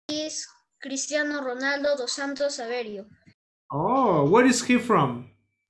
is Cristiano Ronaldo dos Santos Aveiro. Oh, where is he from?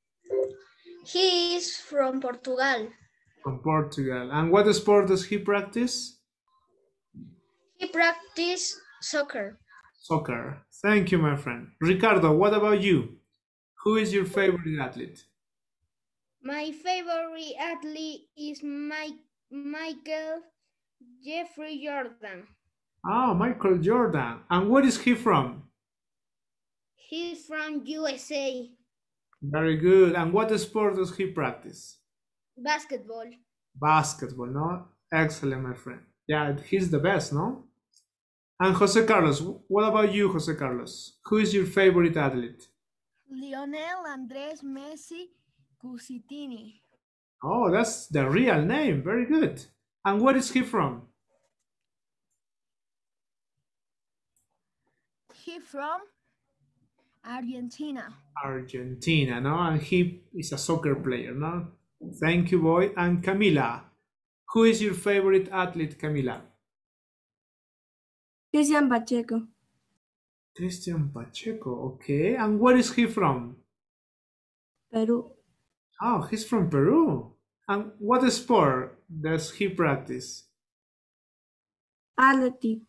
He is from Portugal. From Portugal. And what sport does he practice? He practices soccer. Soccer. Thank you, my friend. Ricardo, what about you? Who is your favorite athlete? My favorite athlete is Michael Jeffrey Jordan. Oh, Michael Jordan. And where is he from? He's from USA. Very good. And what sport does he practice? Basketball. Basketball, no? Excellent, my friend. Yeah, he's the best, no? And Jose Carlos, what about you, Jose Carlos? Who is your favorite athlete? Lionel Andres Messi Cusitini. Oh, that's the real name. Very good. And where is he from? He's from Argentina. Argentina, no? And he is a soccer player, no? Thank you, boy. And Camila, who is your favorite athlete, Camila? Cristian Pacheco. Cristian Pacheco, okay. And where is he from? Peru. Oh, he's from Peru. And what sport does he practice? Athletic.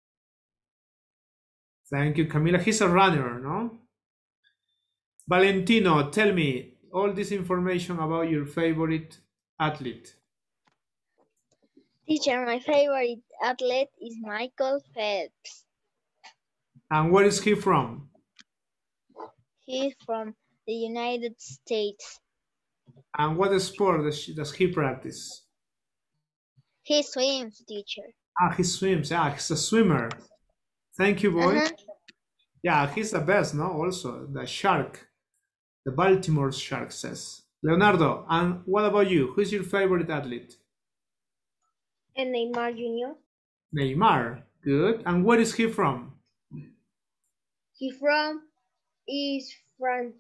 Thank you, Camila. He's a runner, no? Valentino, tell me all this information about your favorite athlete. Teacher, my favorite athlete is Michael Phelps. And where is he from? He's from the United States. And what sport does he practice? He swims, teacher. Ah, he swims. Ah, he's a swimmer. Thank you, boy. Yeah, he's the best, no? Also, the shark. The Baltimore Shark says. Leonardo, and what about you? Who's your favorite athlete? And Neymar Jr. Neymar. Good. And where is he from? Is France.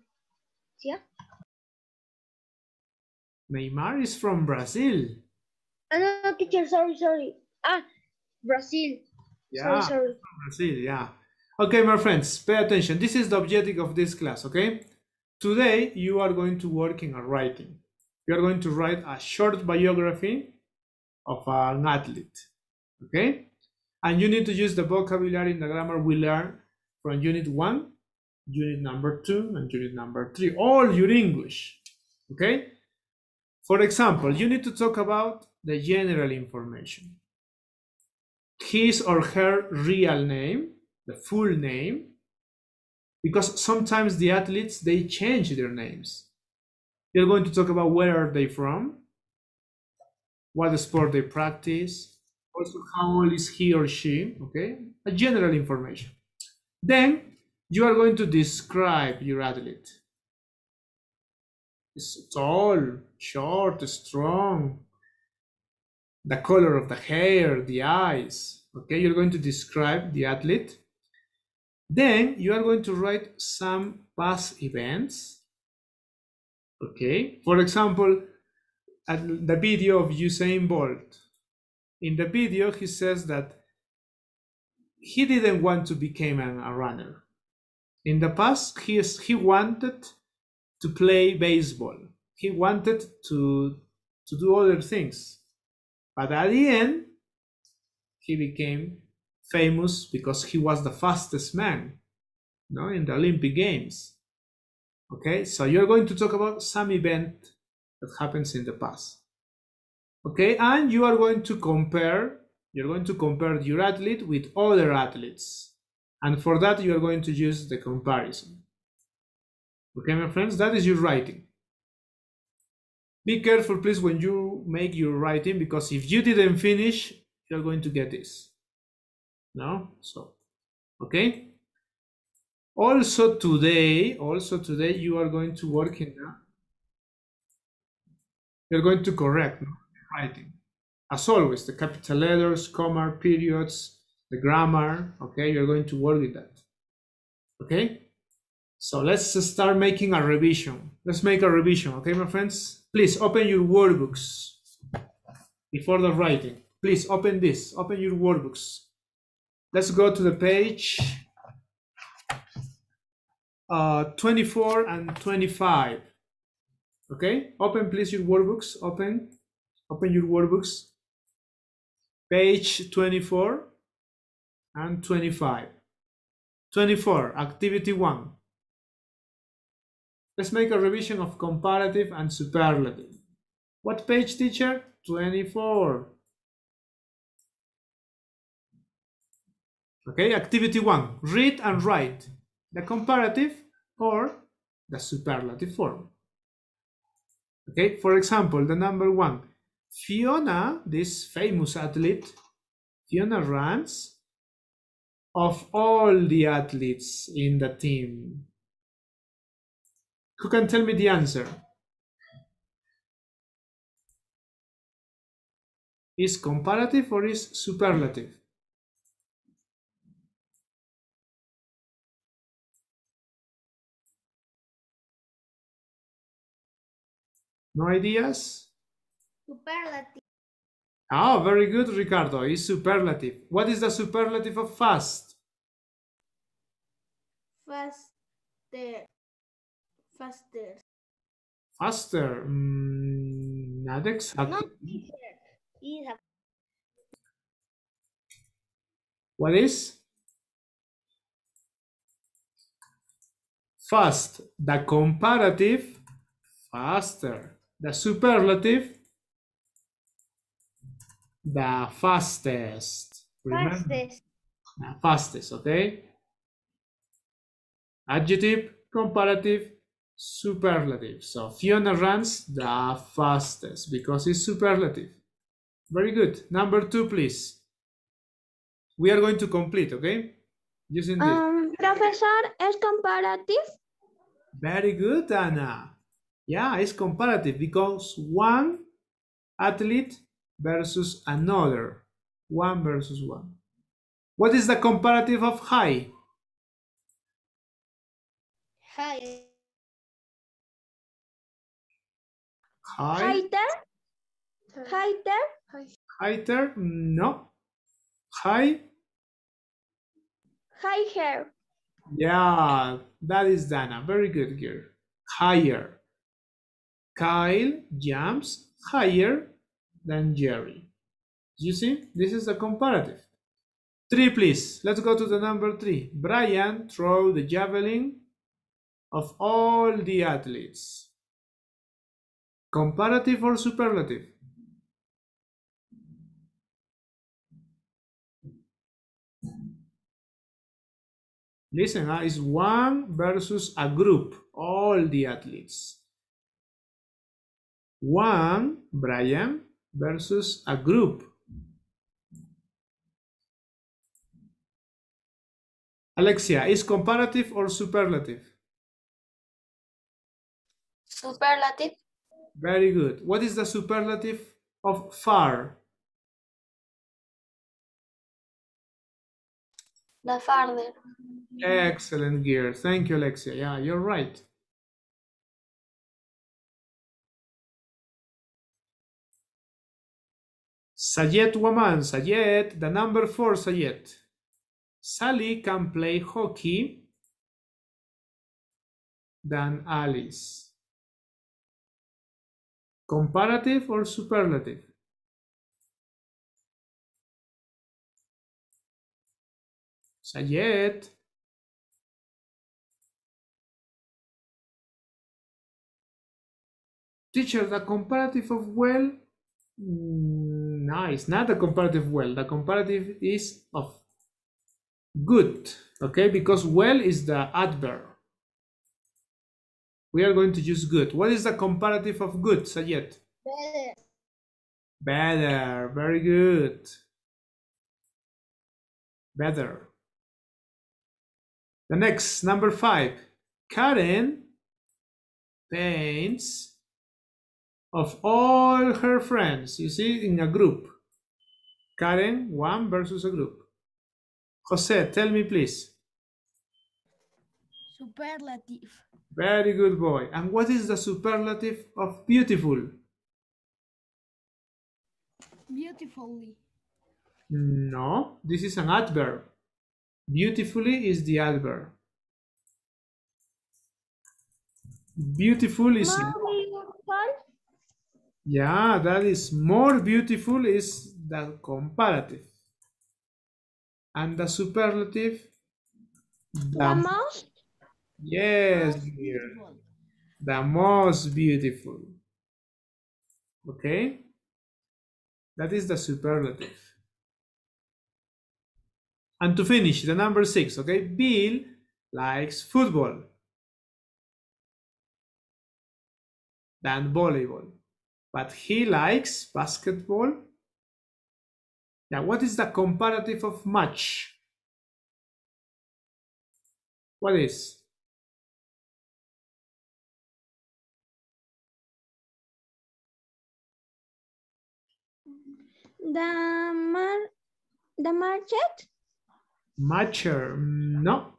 Neymar is from Brazil. No, teacher, sorry. Brazil. Yeah, Sorry. Brazil, yeah. Okay, my friends, pay attention. This is the objective of this class, okay? Today, you are going to work in a writing. You are going to write a short biography of an athlete, okay? And you need to use the vocabulary and the grammar we learned from Unit 1, Unit number 2, and Unit number 3, all your English, okay? For example, you need to talk about the general information. His or her real name, the full name, because sometimes the athletes, they change their names. You're going to talk about where are they from, what sport they practice, also how old is he or she, okay? A general information. Then you are going to describe your athlete. It's tall, short, strong, the color of the hair, the eyes, okay? You're going to describe the athlete. Then you are going to write some past events, okay? For example, at the video of Usain Bolt. In the video, he says that he didn't want to become a runner. In the past, he wanted to play baseball. He wanted to do other things. But at the end, he became famous because he was the fastest man, in the Olympic Games. Okay, so you're going to talk about some event that happens in the past. Okay, and you are going to compare your athlete with other athletes. And for that, you are going to use the comparison. Okay, my friends, that is your writing. Be careful, please, when you make your writing, because if you didn't finish, you're going to get this. No? So, okay. Also today, you are going to work in that. You're going to correct writing. As always, the capital letters, comma, periods, the grammar, okay? You're going to work with that. Okay? So let's start making a revision. Let's make a revision, okay, my friends? Please open your workbooks before the writing. Please open this, open your workbooks. Let's go to the page 24 and 25. Okay, open please your workbooks. Open your workbooks. Page 24 and 25. 24, activity 1. Let's make a revision of comparative and superlative. What page, teacher? 24. Okay, activity 1. Read and write the comparative or the superlative form. Okay, for example, the number 1. Fiona, this famous athlete, Fiona runs of all the athletes in the team. Who can tell me the answer? Is comparative or is superlative? No ideas? Superlative. Oh, very good, Ricardo. It's superlative. What is the superlative of fast? Faster. Faster. Faster. Not exactly. No, teacher. Is a What is? Fast. The comparative, faster. The superlative, the fastest. Remember? fastest. Fastest, okay? Adjective, comparative, superlative. So Fiona runs the fastest because it's superlative. Very good. Number 2, please. We are going to complete, okay? Using this. Profesor, ¿es comparative? Very good, Anna. Yeah, it's comparative because one athlete versus another. 1 versus 1. What is the comparative of high? High. High? Heighter? Higher? No. High? Higher. Yeah, that is Dana. Very good, girl. Higher. Kyle jumps higher than Jerry. You see, this is a comparative. 3, please. Let's go to the number 3. Brian threw the javelin of all the athletes. Comparative or superlative? Listen, it's 1 versus a group, all the athletes. 1, Brian, versus a group. Alexia, is comparative or superlative? Superlative. Very good. What is the superlative of far? The farther. Excellent, Gear. Thank you, Alexia. Yeah, you're right. Sayed Waman. Sayed, the number 4, Sayed. Sally can play hockey than Alice. Comparative or superlative? Sayed. Teacher, the comparative of well? No, it's not a comparative well. The comparative is of good, okay? Because well is the adverb. We are going to use good. What is the comparative of good, Sayed? Better. Better. Very good. Better. The next, number 5. Karen paints of all her friends. You see, in a group. Karen, 1 versus a group. Jose, tell me please. Superlative. Very good, boy. And what is the superlative of beautiful? Beautifully. No, this is an adverb. Beautifully is the adverb. Beautiful is, More beautiful. yeah, that is more beautiful is the comparative. And the superlative, The most yes, dear, the most beautiful. Okay, that is the superlative. And to finish, the number 6, okay, Bill likes football than volleyball, but he likes basketball. Now, what is the comparative of much? What is? the market. Matcher? No.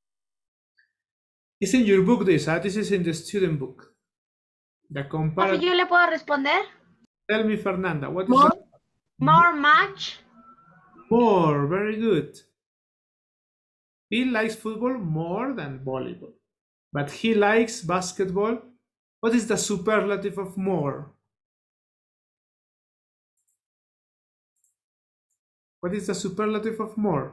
It's in your book, this is in the student book. The Profe, comparative. ¿yo le puedo responder? Tell me, Fernanda, what is More, the more match. more? Very good. Bill likes football more than volleyball, but he likes basketball. What is the superlative of more? What is the superlative of more?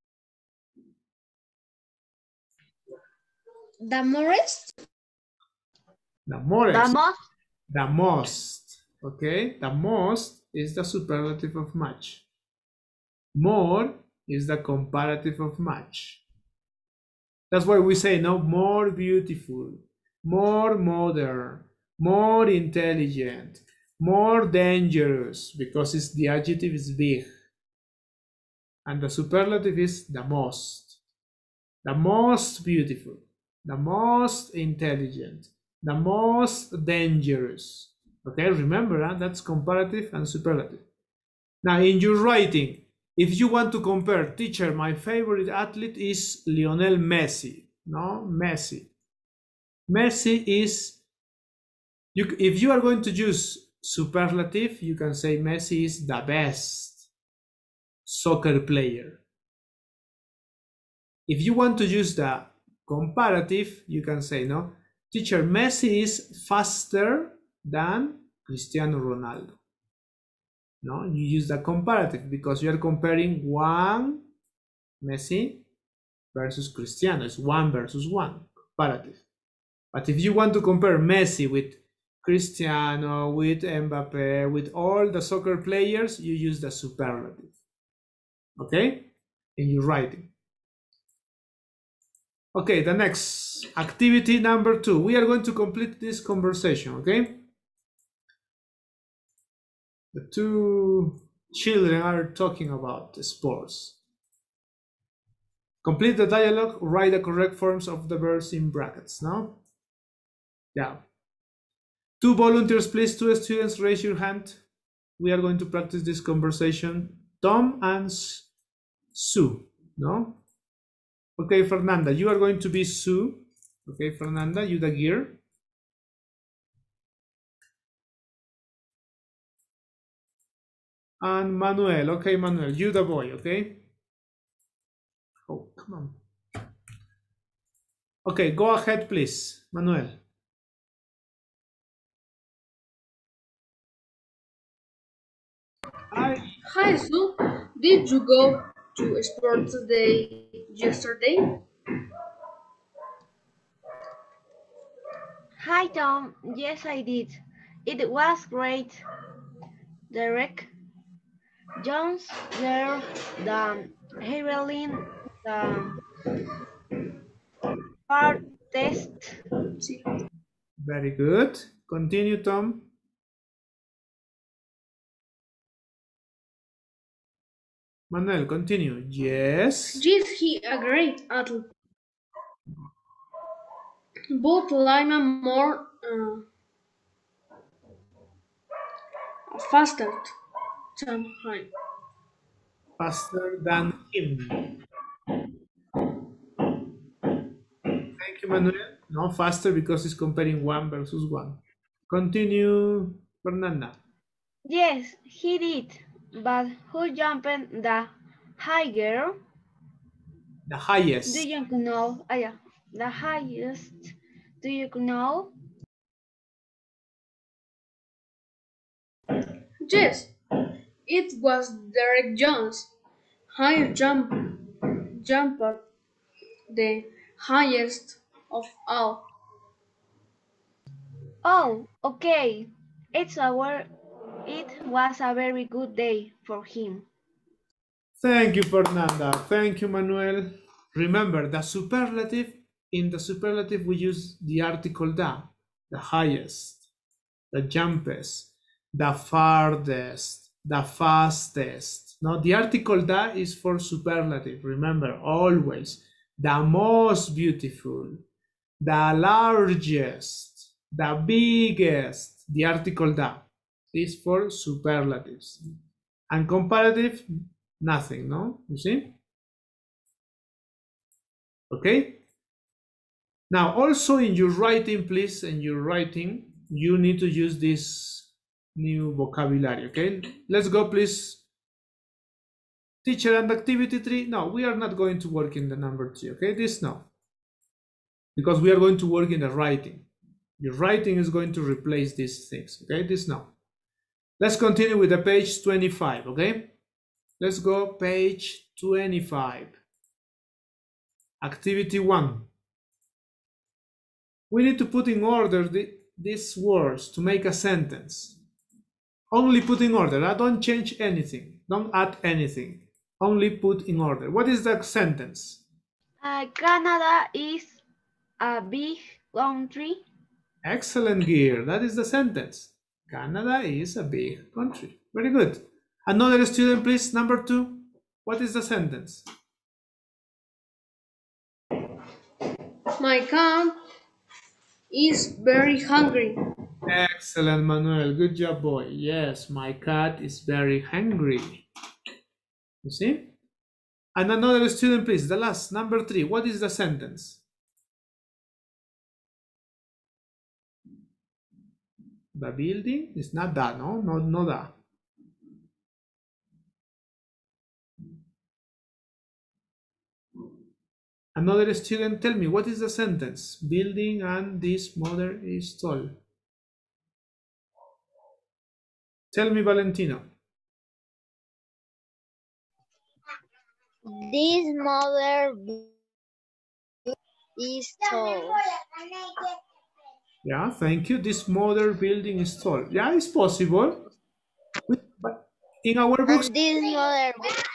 The most. The more. The most. The most. Okay, the most is the superlative of much. More is the comparative of much. That's why we say no, more beautiful, more modern, more intelligent, more dangerous, because it's the adjective is big. And the superlative is the most beautiful, the most intelligent, the most dangerous. Okay, remember, that's comparative and superlative. Now, in your writing, if you want to compare, teacher, my favorite athlete is Lionel Messi. No, Messi. Messi is, if you are going to use superlative, you can say Messi is the best soccer player. If you want to use the comparative, you can say, no, teacher, Messi is faster than Cristiano Ronaldo. No, you use the comparative because you are comparing one Messi versus Cristiano. It's 1 versus 1, comparative. But if you want to compare Messi with Cristiano, with Mbappe, with all the soccer players, you use the superlative. Okay? In your writing. Okay, the next activity number 2. We are going to complete this conversation, okay? The two children are talking about sports. Complete the dialogue, write the correct forms of the verbs in brackets, no? Yeah. 2 volunteers, please. 2 students, raise your hand. We are going to practice this conversation. Tom and Sue, no? Okay, Fernanda, you are going to be Sue. Okay, Fernanda, you the girl. And Manuel, okay, Manuel, you the boy, okay? Oh, come on. Okay, go ahead, please, Manuel. Hi, Sue. Did you go to sports day yesterday? Hi, Tom. Yes, I did. It was great. Derek Jones there, the Evelyn, the part test. Very good. Continue, Tom. Manuel, continue. Yes. Yes, he a great athlete. But Lima more faster than him. Faster than him. Thank you, Manuel. No, faster because it's comparing 1 versus 1. Continue, Fernanda. Yes, he did. But who jumped the high girl? The highest. Do you know? Yeah. The highest. Do you know? Yes, it was Derek Jones, high jumper, the highest of all. Oh, okay. It was a very good day for him. Thank you, Fernanda. Thank you, Manuel. Remember, the superlative, in the superlative, we use the article the highest, the jumpest, the farthest, the fastest. Now, the article that is for superlative. Remember, always the most beautiful, the largest, the biggest. The article that is for superlatives. And comparative, nothing, no? You see? Okay? Now, also in your writing, please, you need to use this new vocabulary, okay? Let's go, please. Teacher, and activity 3. No, we are not going to work in the number 3, okay? This no. Because we are going to work in the writing. Your writing is going to replace these things, okay? This no. Let's continue with the page 25, okay? Let's go page 25. Activity 1. We need to put in order these words to make a sentence. Only put in order. Don't change anything. Don't add anything. Only put in order. What is the sentence? Canada is a big country. Excellent, Gear. That is the sentence. Canada is a big country. Very good. Another student, please. Number 2. What is the sentence? My cat is very hungry. Excellent, Manuel. Good job, boy. Yes, my cat is very hungry. You see? And another student, please. The last, number 3. What is the sentence? The building is not that, no? No that. Another student, tell me, what is the sentence? Building and this mother is tall. Tell me, Valentino. This mother is tall. Yeah, thank you. This modern building is tall. Yeah, it's possible. But in our books, And this mother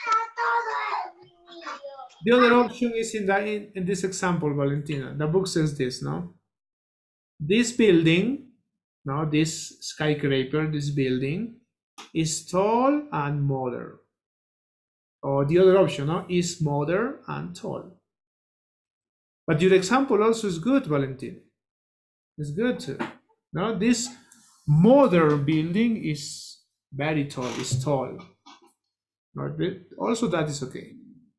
the other option is in this example, Valentina. The book says this, no? This building, no, this skyscraper, this building is tall and modern. Or the other option, no, is modern and tall. But your example also is good, Valentin. It's good too. No, this modern building is very tall. It's tall. Also, that is okay.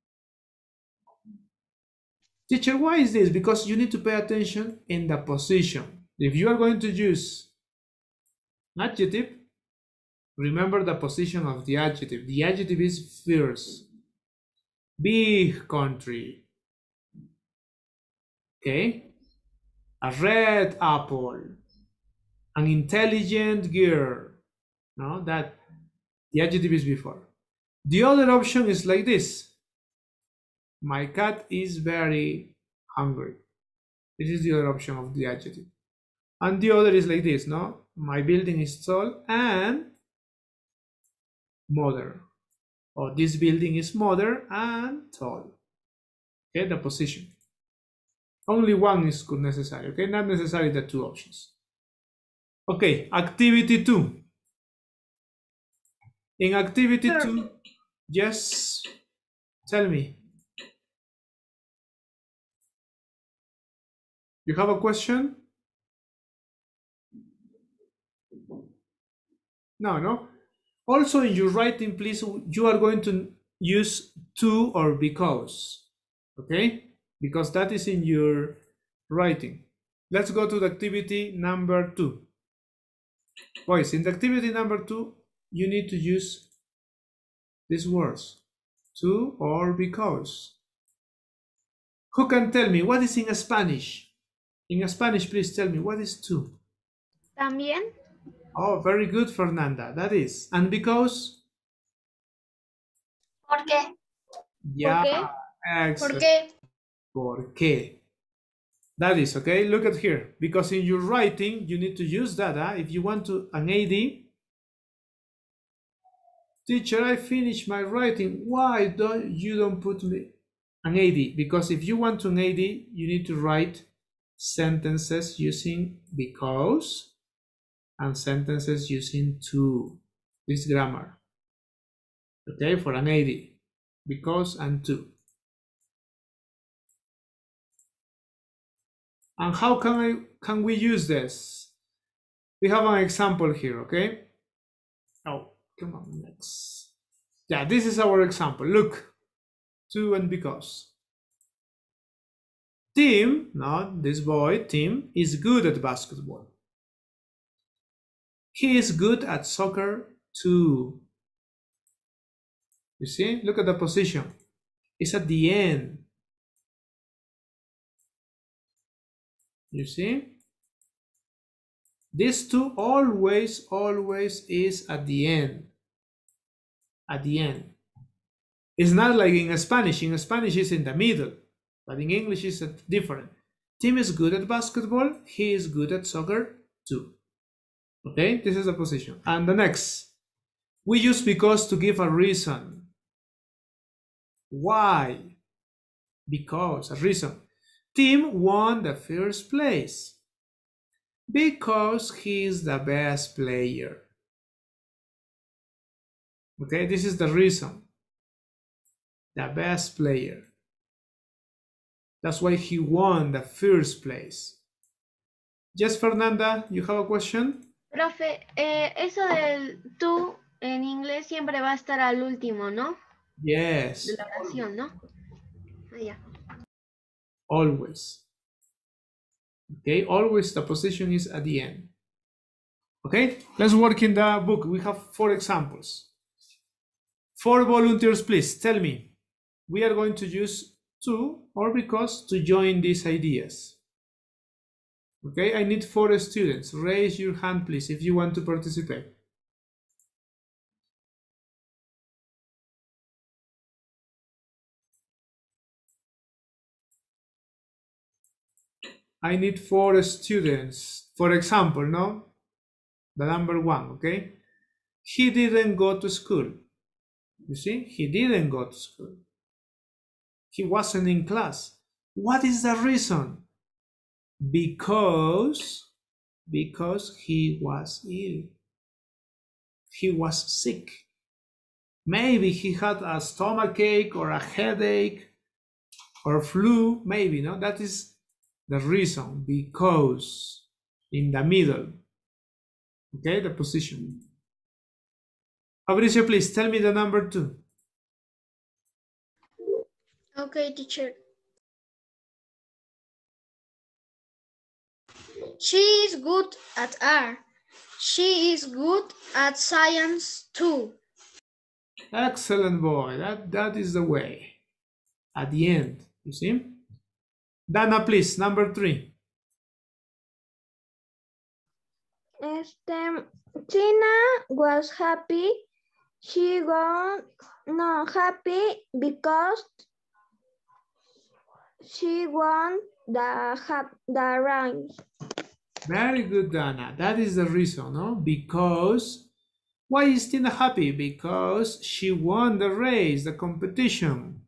Teacher, why is this? Because you need to pay attention in the position. If you are going to use adjective, remember the position of the adjective. The adjective is fierce. Big country. Okay? A red apple. An intelligent girl. No, that the adjective is before. The other option is like this. My cat is very hungry. This is the other option of the adjective. And the other is like this, no? My building is tall and modern. Or this building is modern and tall. Okay, the position. Only one is necessary, okay? Not necessarily the two options. Okay, activity 2. In activity 2, yes, tell me. You have a question? No. Also in your writing, please, you are going to use to or because, okay? Because that is in your writing. Let's go to the activity number 2. Boys, in the activity number 2, you need to use these words, to or because. Who can tell me what is in Spanish? In Spanish, please tell me what is to. También. Oh, very good, Fernanda. That is. And because? ¿Por qué? Yeah, qué? ¿Por excellent. qué? ¿Por qué? That is, okay? Look at here. Because in your writing, you need to use that. If you want to an AD, teacher, I finished my writing. Why don't you put me an AD? Because if you want to an AD, you need to write sentences using because and sentences using to. This grammar. Okay, for an AD. Because and to. And how can we use this? We have an example here, okay? Oh, come on, next. Yeah, this is our example. Look, to and because. Tim, not this boy, Tim, is good at basketball. He is good at soccer too. You see, look at the position. It's at the end. You see? This two always is at the end. At the end. It's not like in Spanish. In Spanish, it's in the middle. But in English, it's different. Tim is good at basketball. He is good at soccer too. Okay, this is the position. And the next. We use because to give a reason. Why? Because, a reason. Tim won the first place because he is the best player. Okay, this is the reason. The best player. That's why he won the first place. Yes, Fernanda, you have a question? Profe, eso del tú en inglés siempre va a estar al último, ¿no? Yes. De la oración, ¿no? Ah, ya. Always. Okay, always the position is at the end. Okay, let's work in the book. We have 4 examples. 4 volunteers, please tell me. We are going to use to or because to join these ideas. Okay, I need 4 students. Raise your hand, please, if you want to participate. I need 4 students. For example, no? The number 1, okay? He didn't go to school. You see? He didn't go to school. He wasn't in class. What is the reason? Because he was ill. He was sick. Maybe he had a stomachache or a headache or flu. Maybe, no? That is the reason. Because in the middle. Okay, the position. Fabricio, please tell me the number 2. Okay, teacher. She is good at art. She is good at science too. Excellent, boy. That is the way. At the end, you see? Dana, please, number 3. Tina was happy. She was not happy because she won the race. Very good, Dana. That is the reason, no? Because, why is Tina happy? Because she won the race, the competition.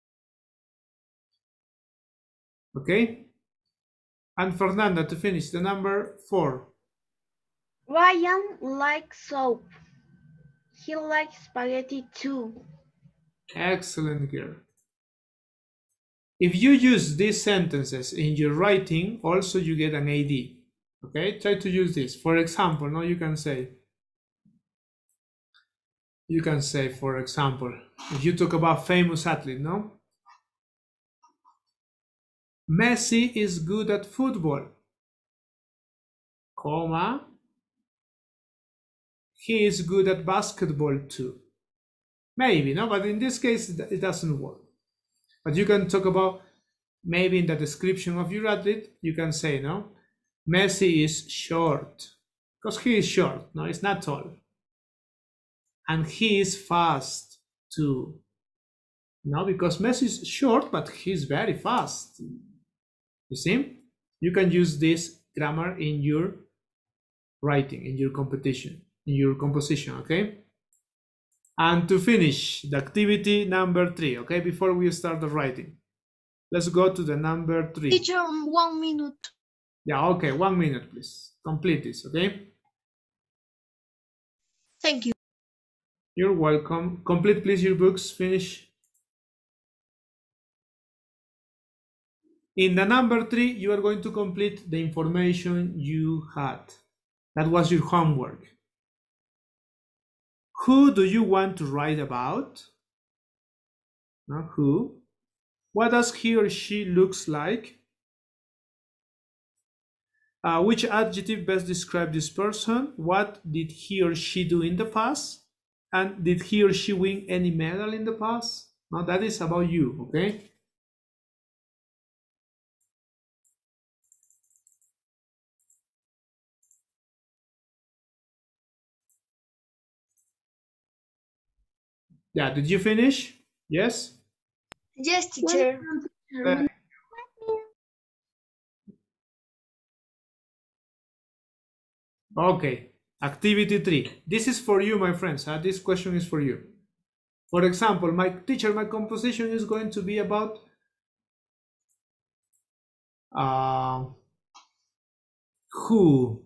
Okay? And Fernanda, to finish, the number 4. Ryan likes soap. He likes spaghetti too. Excellent, girl. If you use these sentences in your writing, also you get an AD. Okay, try to use this. For example, no, you can say, for example, if you talk about famous athlete, no? Messi is good at football, comma, he is good at basketball too. Maybe, no, but in this case, it doesn't work. But you can talk about maybe in the description of your athlete, you can say, no, Messi is short, because he is short, no, it's not tall. And he is fast too. No, because Messi is short, but he's very fast. You see? You can use this grammar in your writing, in your competition, in your composition, okay? And to finish the activity number 3, okay, before we start the writing, let's go to the number 3. Teacher, 1 minute. Yeah, okay, 1 minute, please. Complete this, okay? Thank you. You're welcome. Complete, please, your books. Finish. In the number 3, you are going to complete the information you had. That was your homework. Who do you want to write about? No, who? What does he or she looks like? Which adjective best describes this person? What did he or she do in the past? And did he or she win any medal in the past? No, that is about you, okay? Yeah, did you finish? Yes? Yes, teacher. Okay, activity 3. This is for you, my friends. This question is for you. For example, my composition is going to be about who?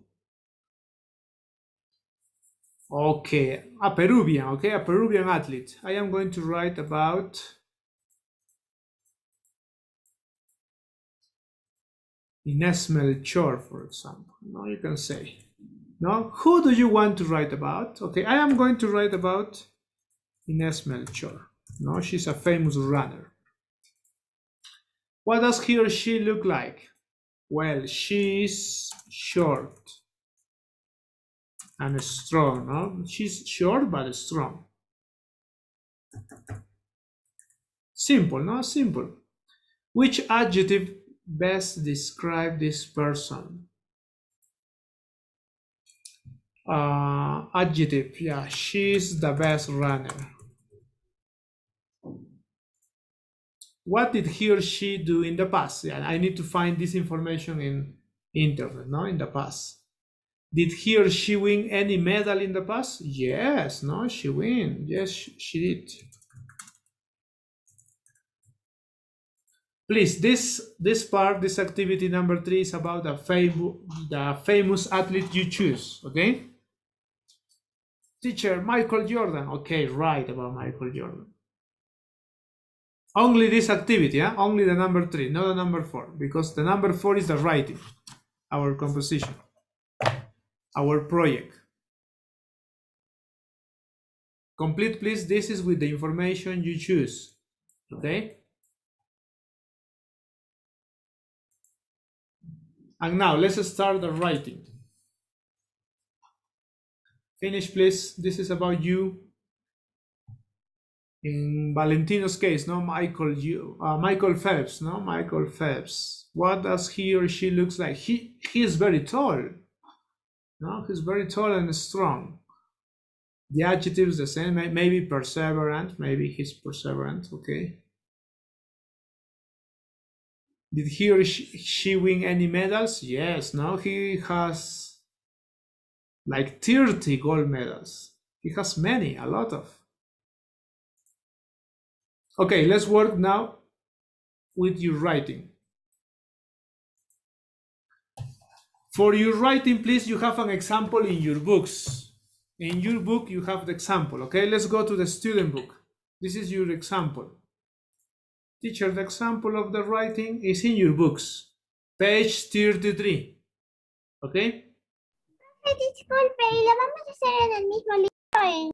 Okay, a Peruvian, okay, a Peruvian athlete. I am going to write about Inés Melchor, for example. No, you can say. No, who do you want to write about? Okay, I am going to write about Inés Melchor. No, she's a famous runner. What does he or she look like? Well, she's short and strong, no? She's short but strong. Simple, no? Simple. Which adjective best describe this person? Adjective, yeah, she's the best runner. What did he or she do in the past? Yeah, I need to find this information in internet, no, in the past. Did he or she win any medal in the past? Yes, no, she win. Yes, she did. Please, this activity number 3 is about the famous athlete you choose, okay? Teacher, Michael Jordan. Okay, right, about Michael Jordan. Only this activity, only the number 3, not the number 4, because the number 4 is the writing, our composition, our project. Complete, please. This is with the information you choose, okay? And now let's start the writing. Finish, please. This is about you. In Valentino's case, no, Michael Phelps, no, Michael Phelps. What does he or she looks like? He is very tall. No, he's very tall and strong. The adjective is the same. Maybe perseverant. Maybe he's perseverant. Okay. Did he or she win any medals? Yes. No, he has like 30 gold medals. He has many, a lot of. Okay, let's work now with your writing. For your writing, please, you have an example in your books. In your book, you have the example, okay? Let's go to the student book. This is your example. Teacher, the example of the writing is in your books. Page 33, okay? Disculpe, ¿y lo vamos a hacer en el mismo libro?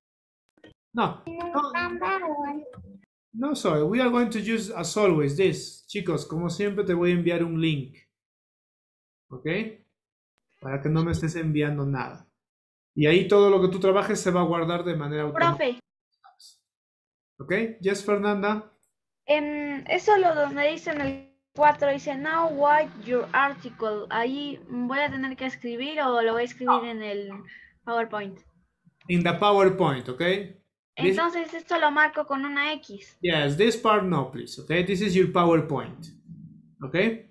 No, sorry, we are going to use, as always, this. Chicos, como siempre, te voy a enviar un link. ¿Ok? Para que no me estés enviando nada. Y ahí todo lo que tú trabajes se va a guardar de manera automática. Profe. ¿Ok? Yes, Fernanda. Eso lo donde dicen el 4 dice, now write your article. Ahí voy a tener que escribir o lo voy a escribir en el PowerPoint. In the PowerPoint, okay? Entonces esto lo marco con una X. Yes, this part no, please, okay? This is your PowerPoint, okay?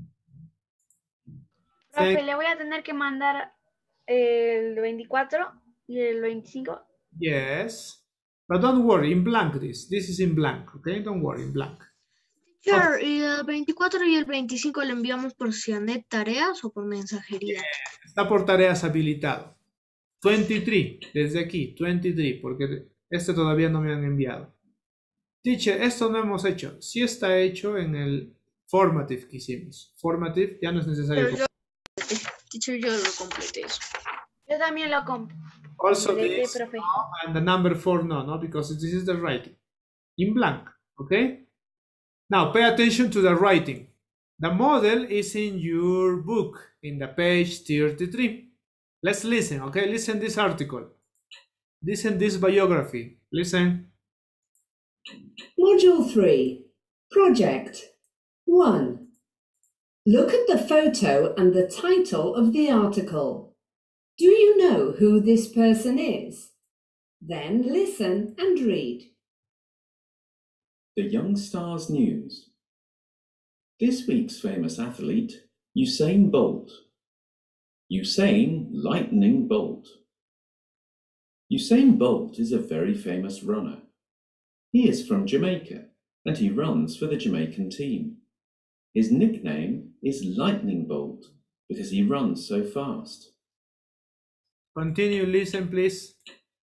Profe, le voy a tener que mandar el 24 y el 25. Yes, but don't worry, in blank this is in blank, okay? Don't worry, in blank. Sure, y el 24 y el 25 lo enviamos por Cianet Tareas o por mensajería. Está por tareas habilitado. 23, desde aquí, 23, porque este todavía no me han enviado. Teacher, esto no hemos hecho. Sí está hecho en el formative que hicimos. Formative ya no es necesario. Teacher, yo lo completé eso. Yo también lo compro. Also Completé, this, profe. no, and the number 4 no, because this is the writing. In blank, okay? Now pay attention to the writing. The model is in your book, in the page 33. Let's listen, okay? Listen this article. Listen this biography. Listen. Module 3, Project 1. Look at the photo and the title of the article. Do you know who this person is? Then listen and read. The Young Stars News. This week's famous athlete, Usain Bolt. Usain Lightning Bolt. Usain Bolt is a very famous runner. He is from Jamaica and he runs for the Jamaican team. His nickname is Lightning Bolt because he runs so fast. Continue, listen, please.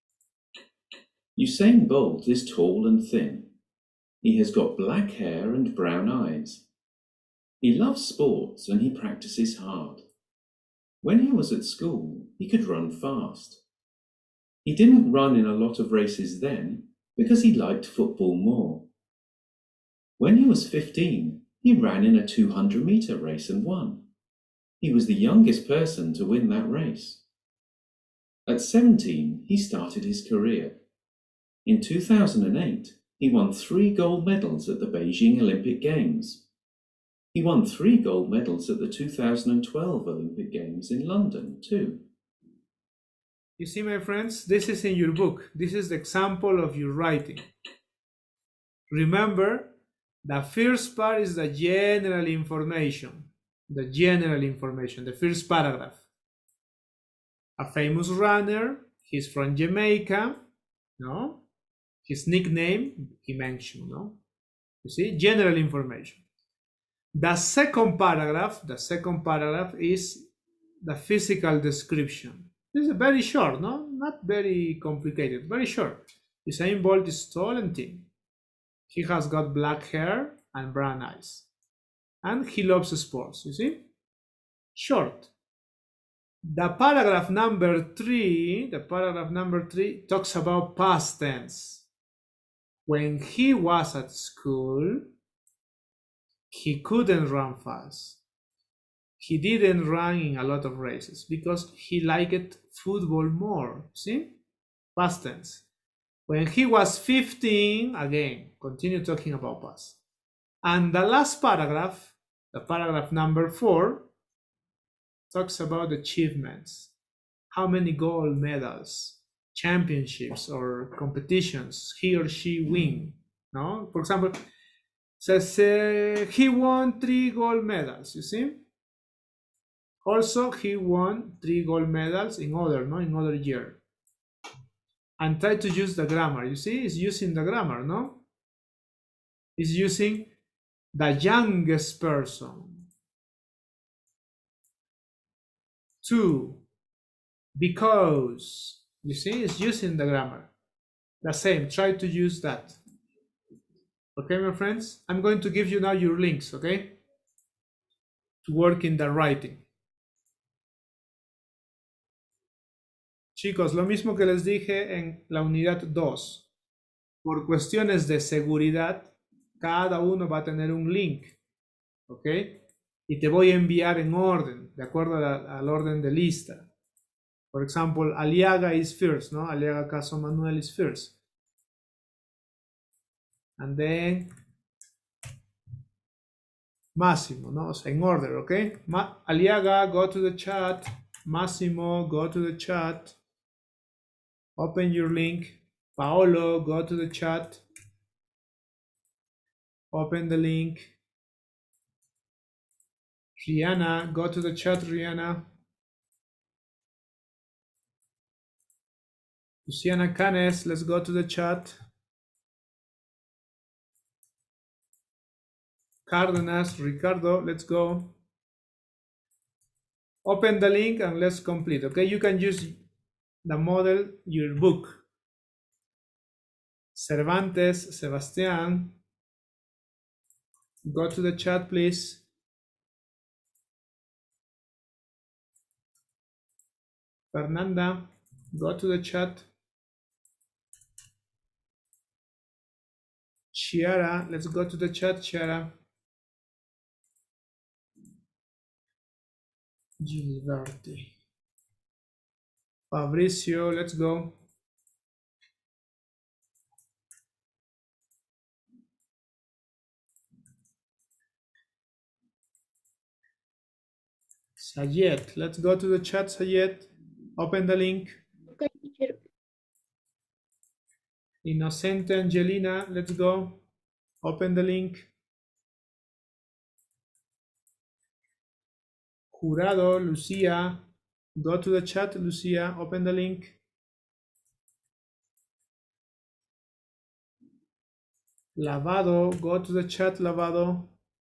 Usain Bolt is tall and thin. He has got black hair and brown eyes. He loves sports and he practices hard. When he was at school, he could run fast. He didn't run in a lot of races then because he liked football more. When he was 15, he ran in a 200-meter race and won. He was the youngest person to win that race. At 17, he started his career. In 2008, he won 3 gold medals at the Beijing Olympic Games. He won 3 gold medals at the 2012 Olympic Games in London, too. You see, my friends, this is in your book. This is the example of your writing. Remember, the first part is the general information. The general information, the first paragraph. A famous runner, he's from Jamaica, no? His nickname, he mentioned, no? You see, general information. The second paragraph is the physical description. This is very short, no? Not very complicated, very short. Usain Bolt is tall and thin. He has got black hair and brown eyes. And he loves sports, you see? Short. The paragraph number 3 talks about past tense. When he was at school, he couldn't run fast. He didn't run in a lot of races because he liked football more. See? Past tense. When he was 15, again, continue talking about past. And the last paragraph, the paragraph number 4, talks about achievements. How many gold medals, championships, or competitions he or she win. No? For example, says he won 3 gold medals, you see? Also, he won 3 gold medals in other year. And try to use the grammar. You see, it's using the grammar, no? It's using the youngest person. 2, because. You see, it's using the grammar. The same, try to use that. Okay, my friends? I'm going to give you now your links, okay? To work in the writing. Chicos, lo mismo que les dije en la unidad 2. Por cuestiones de seguridad, cada uno va a tener un link, ¿ok? Y te voy a enviar en orden, de acuerdo al orden de lista. For example, Aliaga is first, ¿no? Aliaga Caso Manuel is first. And then Massimo, no? So in order, okay? Aliaga, go to the chat. Massimo, go to the chat. Open your link. Paolo, go to the chat. Open the link. Rihanna, go to the chat, Rihanna. Luciana Canes, let's go to the chat. Cardenas, Ricardo, let's go. Open the link and let's complete, okay? You can use the model, your book. Cervantes, Sebastian, go to the chat, please. Fernanda, go to the chat. Chiara, let's go to the chat, Chiara. Gilberti. Fabricio, let's go. Sayed, let's go to the chat, Sayed. Open the link. Okay, teacher. Innocente Angelina, let's go. Open the link. Jurado, Lucia, go to the chat, Lucia, open the link. Lavado, go to the chat, Lavado.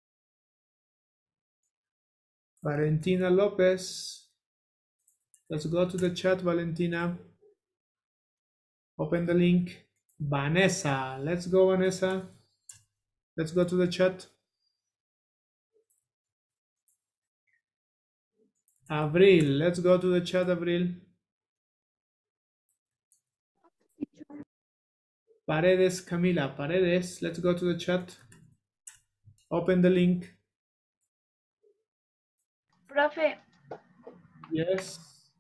Valentina Lopez, let's go to the chat, Valentina. Open the link. Vanessa, let's go, Vanessa. Let's go to the chat. Abril, let's go to the chat, Abril. Paredes, Camila, Paredes, let's go to the chat. Open the link. Profe, Yes.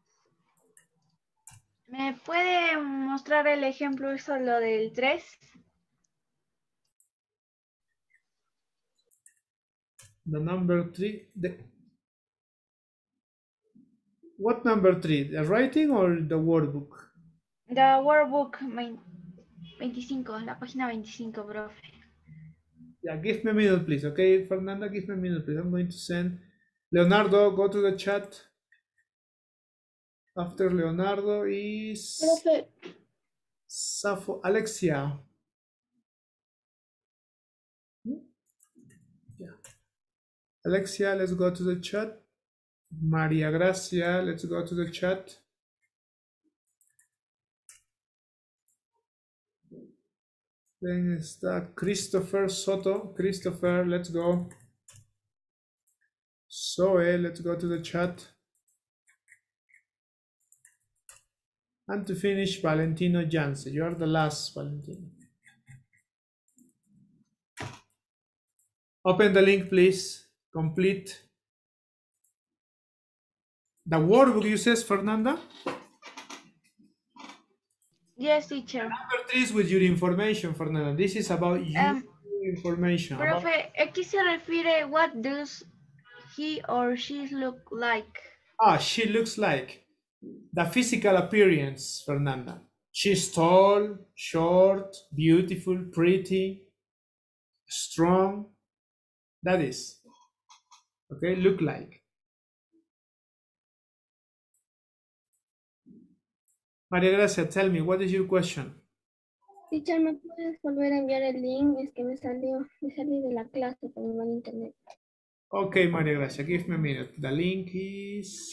¿me puede mostrar el ejemplo eso, lo del 3? The number 3. What number 3? The writing or the workbook? The workbook 25, la página 25, profe. Yeah, give me a minute, please. Okay, Fernanda, give me a minute, please. I'm going to send. Leonardo, go to the chat. After Leonardo is Profe, Safo, Alexia. Yeah. Alexia, let's go to the chat. Maria Gracia, let's go to the chat. Then está Christopher Soto. Christopher, let's go. Zoe, let's go to the chat. And to finish, Valentino Janse. You are the last, Valentino. Open the link, please. Complete. The workbook you says, Fernanda? Yes, teacher. Number 3 is with your information, Fernanda. This is about your information. Profe, aquí se refiere what does he or she look like. She looks like. The physical appearance, Fernanda. She's tall, short, beautiful, pretty, strong. That is. Okay, look like. María Gracia, tell me, what is your question? teacher, ¿me puedes volver a enviar el link? Es que me salí de la clase por mi mal internet. Okay, María Gracia, give me a minute. The link is...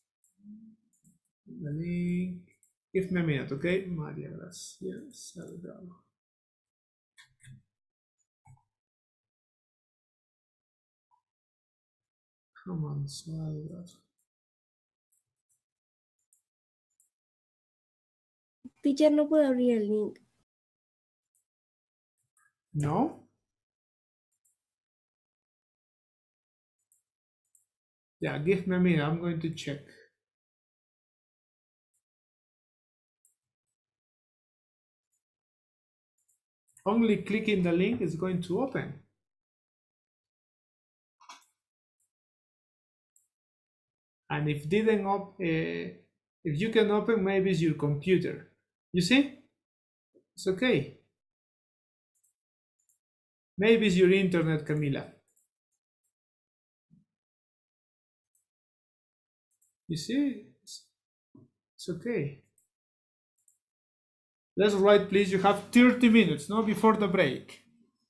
The link... Give me a minute, okay? María Gracia Salgado. Come on, Salgado. Teacher, no puedo abrir el link. No? Yeah, give me a minute. I'm going to check. Only clicking the link is going to open. And if didn't if you can open, maybe it's your computer. You see? It's okay. Maybe it's your internet, Camila. You see? It's okay. Let's write, please. You have 30 minutes, no, before the break.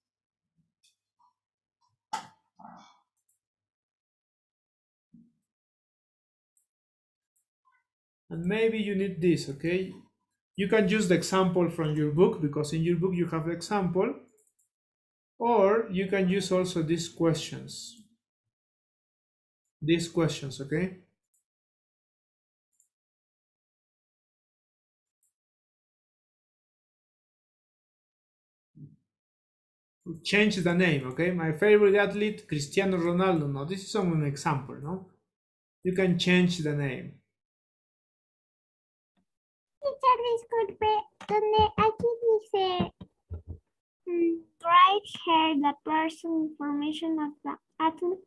And maybe you need this, okay? You can use the example from your book, because in your book you have the example, or you can use also these questions. These questions, okay? Change the name, okay? My favorite athlete, Cristiano Ronaldo. No, this is an example, no? You can change the name. Teacher, disculpe, donde aquí dice right here the person information of the athlete.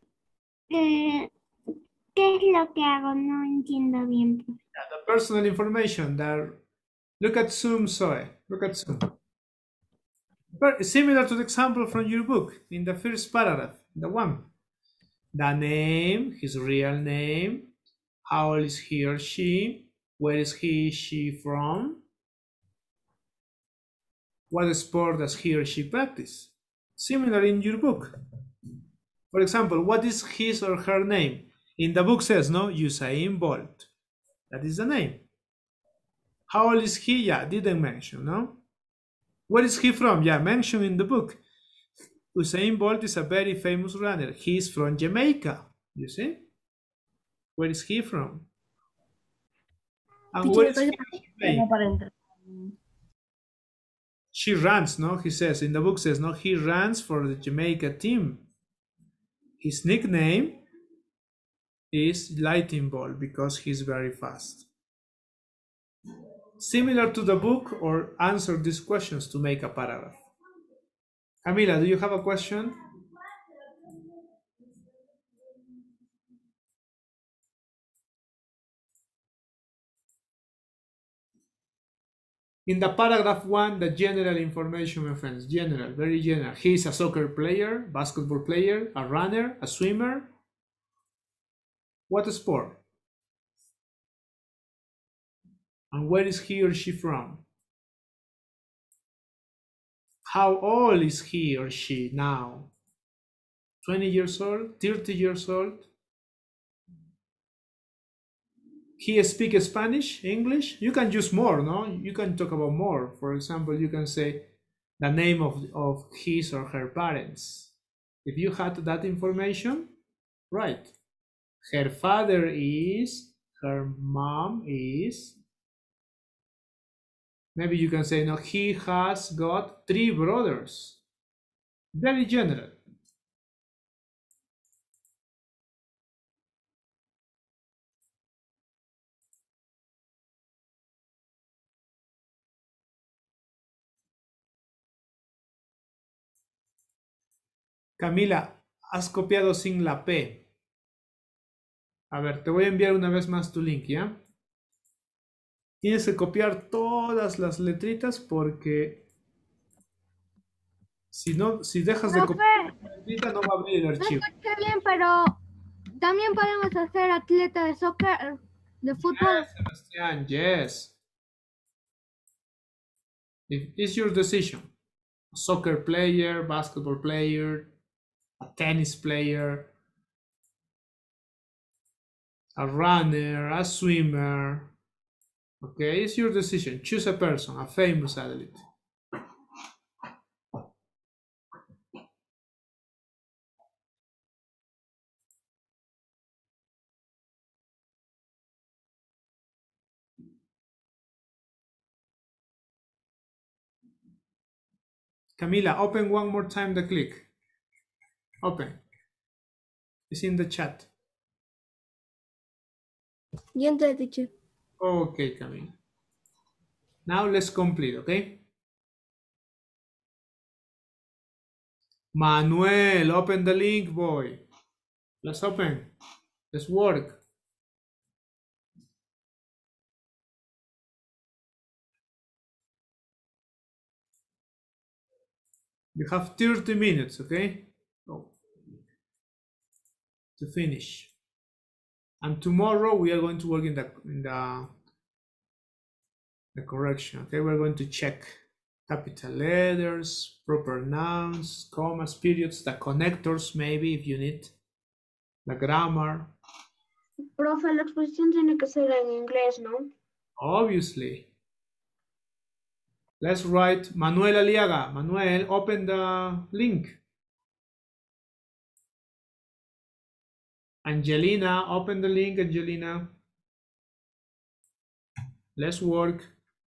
¿Qué es lo que hago? No entiendo bien. Yeah, the personal information there. Look at Zoom, Zoe. Look at Zoom. Similar to the example from your book, in the first paragraph, the one. The name, his real name, how old is he or she, where is he, she from, what sport does he or she practice. Similar in your book. For example, what is his or her name? In the book says, no, Usain Bolt. That is the name. How old is he? Yeah, didn't mention, no? Where is he from? Yeah, mentioned in the book. Usain Bolt is a very famous runner. He is from Jamaica. You see? Where is he from? And where is he playing? She runs, no? He says, in the book says, no, he runs for the Jamaica team. His nickname is Lightning Ball because he's very fast. Similar to the book, or answer these questions to make a paragraph. Camila, do you have a question? In the paragraph 1, the general information, my friends, general, very general. He is a soccer player, basketball player, a runner, a swimmer. What sport? And where is he or she from? How old is he or she now? 20 years old, 30 years old? He speaks Spanish, English? You can use more, no? You can talk about more. For example, you can say the name of his or her parents. If you had that information, right. Her father is, her mom is. Maybe you can say, no, he has got 3 brothers. Very general. Camila, has copiado sin la P. A ver, te voy a enviar una vez más tu link, ¿ya? Tienes que copiar todas las letritas porque si no, si dejas de copiar la letrita no va a abrir el archivo. No escuché bien, pero también podemos hacer atleta de soccer, de fútbol. Yes, Sebastián, yes. It's your decision. A soccer player, basketball player, a tennis player, a runner, a swimmer. Okay, it's your decision. Choose a person, a famous athlete. Camila, open one more time the click. Open. It's in the chat. Ya entré, teacher. Okay, Camila. Now let's complete, okay? Manuel, open the link, boy. Let's open. Let's work. You have 30 minutes, okay? To finish. And tomorrow we are going to work in the correction, okay? We're going to check capital letters, proper nouns, commas, periods, the connectors maybe if you need, the grammar. Profe, la exposición tiene que ser en inglés, ¿no? Obviously. Let's write Manuel Aliaga. Manuel, open the link. Angelina, open the link, Angelina. Let's work.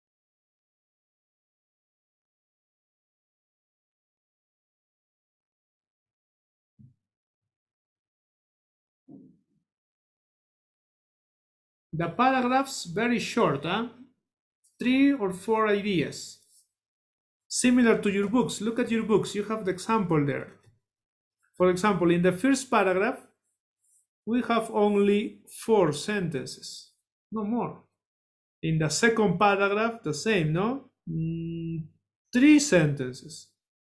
The paragraphs very short, huh? 3 or 4 ideas. Similar to your books. Look at your books. You have the example there. For example, in the first paragraph, we have only 4 sentences, no more. In the second paragraph, the same, no? 3 sentences.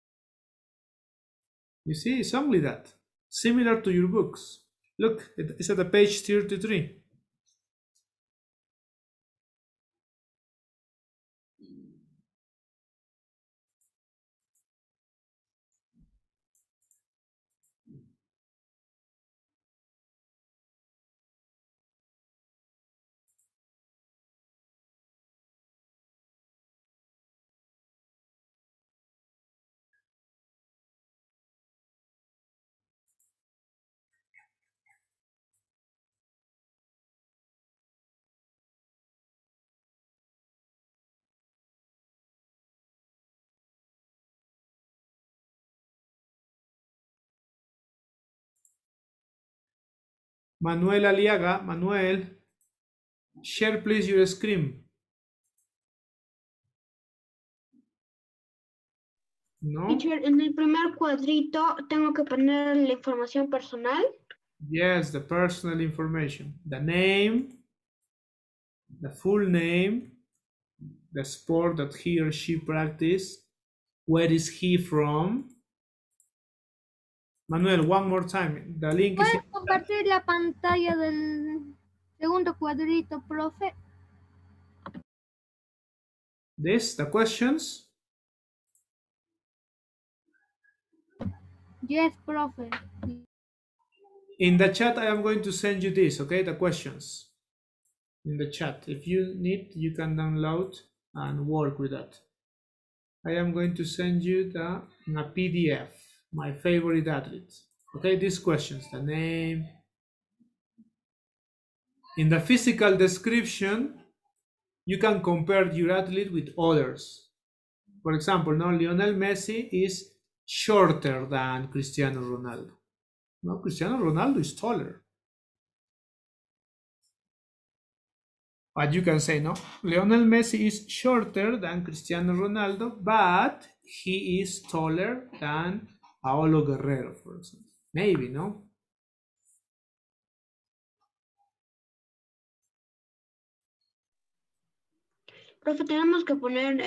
You see, it's only that. Similar to your books. Look, it's at the page 33. Manuel Aliaga, Manuel, share please your screen. No? Teacher, en el primer cuadrito tengo que poner la información personal. Yes, the personal information. The name, the full name, the sport that he or she practice, where is he from. Manuel, one more time. The link is... ¿Puedes compartir la pantalla del segundo cuadrito, profe? This, the questions. Yes, profe. In the chat, I am going to send you this, okay? The questions in the chat. If you need, you can download and work with that. I am going to send you a PDF, my favorite athletes. Okay, these questions, the name. In the physical description, you can compare your athlete with others. For example, now Lionel Messi is shorter than Cristiano Ronaldo. No, Cristiano Ronaldo is taller. But you can say, no, Lionel Messi is shorter than Cristiano Ronaldo, but he is taller than Paolo Guerrero, for example. Maybe, no? Profe, tenemos que poner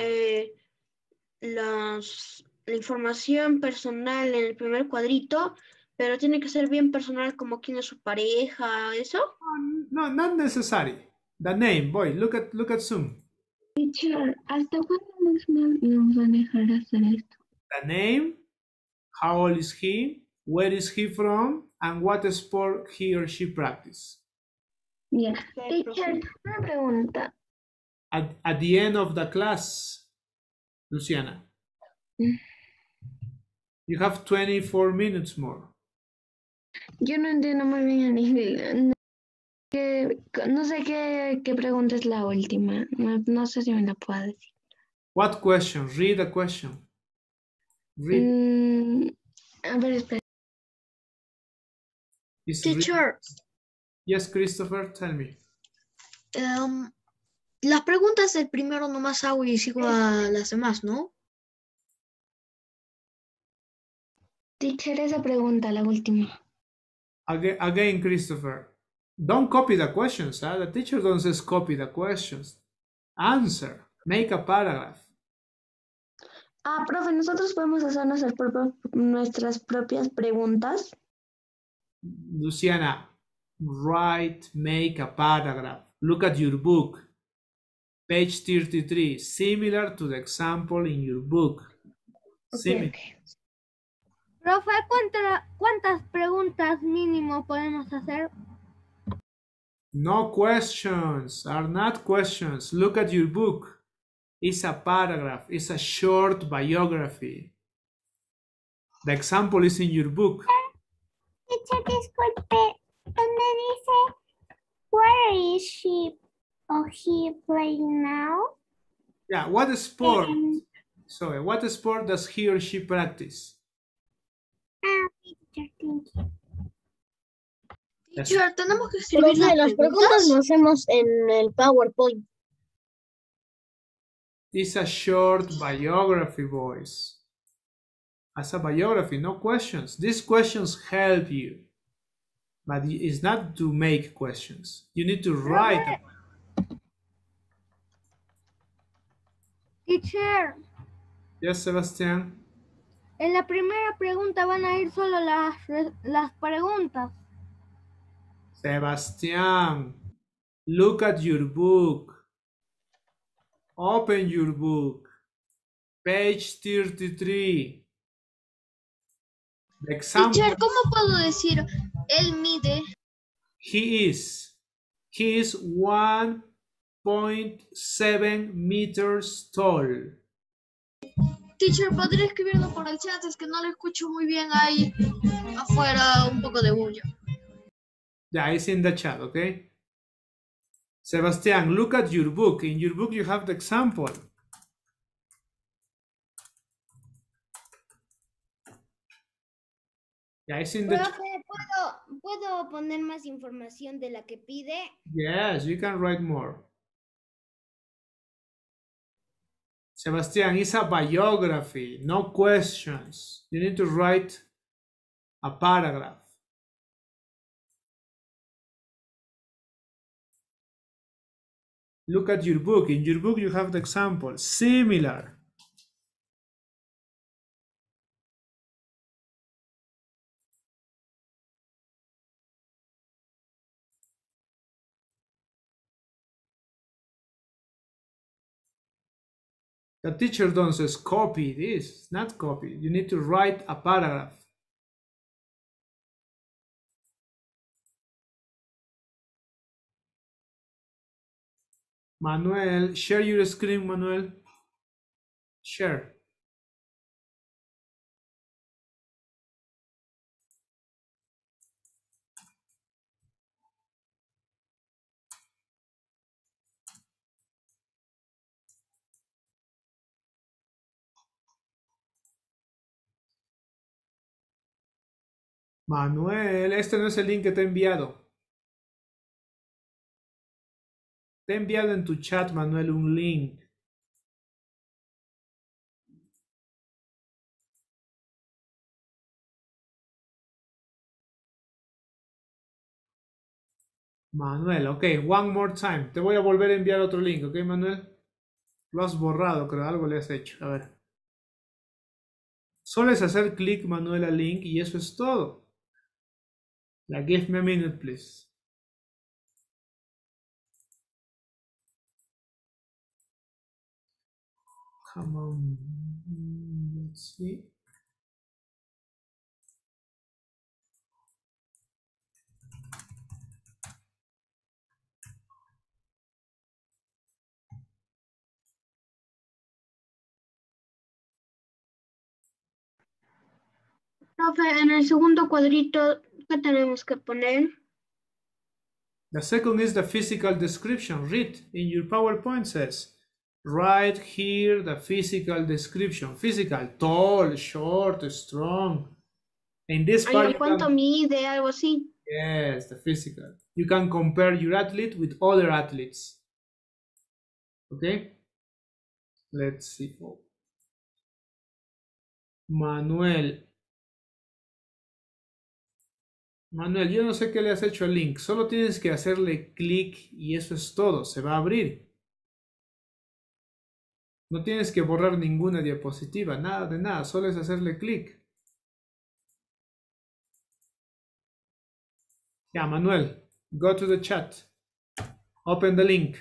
la información personal en el primer cuadrito, pero tiene que ser bien personal, como quién es su pareja, ¿eso? No, not necessary. The name, boy, look at Zoom. Teacher, ¿hasta cuándo nos van a dejar hacer esto? The name, how old is he, where is he from, and what sport he or she practice. Bien. Teacher, una pregunta. At the end of the class, Luciana, you have 24 minutes more. Yo no entiendo muy bien el inglés. No sé qué pregunta es la última. No sé si me la puedo decir. What question? Read the question. Read. A ver, espera. Teacher, Yes, Christopher, tell me. las preguntas del primero nomás hago y sigo a las demás, ¿no? Teacher, esa pregunta, la última. Again, Christopher, don't copy the questions. Huh? The teacher don't just copy the questions. Answer. Make a paragraph. Profe, nosotros podemos hacer nuestras propias preguntas. Luciana, write, make a paragraph. Look at your book. Page 33, similar to the example in your book. Similar. Profe, ¿cuántas preguntas mínimo podemos hacer? No questions, are not questions. Look at your book. It's a paragraph, it's a short biography. The example is in your book. Teacher, disculpe, ¿dónde dice where is she or he playing now? Yeah, what sport? Sorry, what sport does he or she practice? Teacher, thank you. Teacher, tenemos que escribir Profe, las las preguntas preguntas. las hacemos en el PowerPoint. It's a short biography, boys. As a biography, no questions. These questions help you, but it's not to make questions. You need to write. Teacher, Yes, Sebastián. en la primera pregunta van a ir solo las preguntas. Sebastián, look at your book. Open your book. Page 33. The example. Teacher, ¿cómo puedo decir él mide? He is 1.7 meters tall. Teacher, ¿podría escribirlo por el chat? Es que no lo escucho muy bien ahí afuera, un poco de bulla. Yeah, it's in the chat, okay? Sebastián, look at your book. In your book you have the example. Yeah, it's in the chat. Profe, ¿puedo poner más información de la que pide? Yes, you can write more. Sebastián, it's a biography, no questions. You need to write a paragraph. Look at your book. In your book you have the example, similar. The teacher don't says copy this, it's not copy. You need to write a paragraph. Manuel, share your screen, Manuel. Share. Manuel, este no es el link que te he enviado. Te he enviado en tu chat, Manuel, un link. Manuel, ok, one more time. Te voy a volver a enviar otro link, ok, Manuel. Lo has borrado, creo, algo le has hecho. A ver. Solo es hacer clic, Manuel, al link y eso es todo. Like, give me a minute, please. Come on. Let's see. Profe, en el segundo cuadrito, ¿qué tenemos que poner? The second is the physical description. Read in your PowerPoint says, right here the physical description. Physical, tall, short, strong. In this part, ¿Cuánto mide? Algo así. yes, the physical. You can compare your athlete with other athletes. Okay? Let's see. Oh. Manuel, yo no sé qué le has hecho al link. Solo tienes que hacerle clic y eso es todo. Se va a abrir. No tienes que borrar ninguna diapositiva, nada de nada, solo es hacerle clic. Ya, Manuel, go to the chat. Open the link.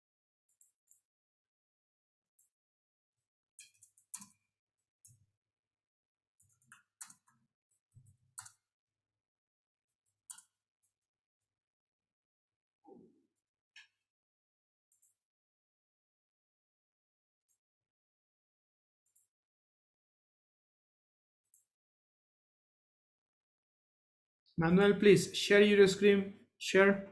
Manuel, please share your screen. Share.